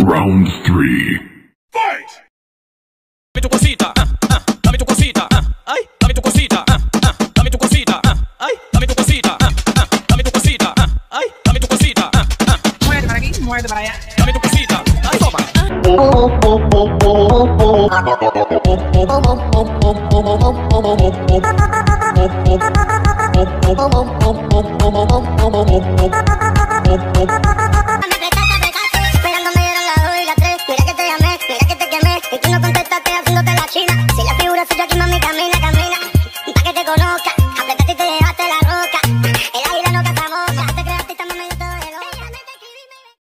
Round 3. Fight! Dame tu cosita, dame tu cosita, ay, dame tu cosita, dame tu cosita, ay, dame tu cosita, dame tu cosita, ay, dame tu cosita, Muévete para aquí, muévete para allá. dame tu cosita, ay, toma.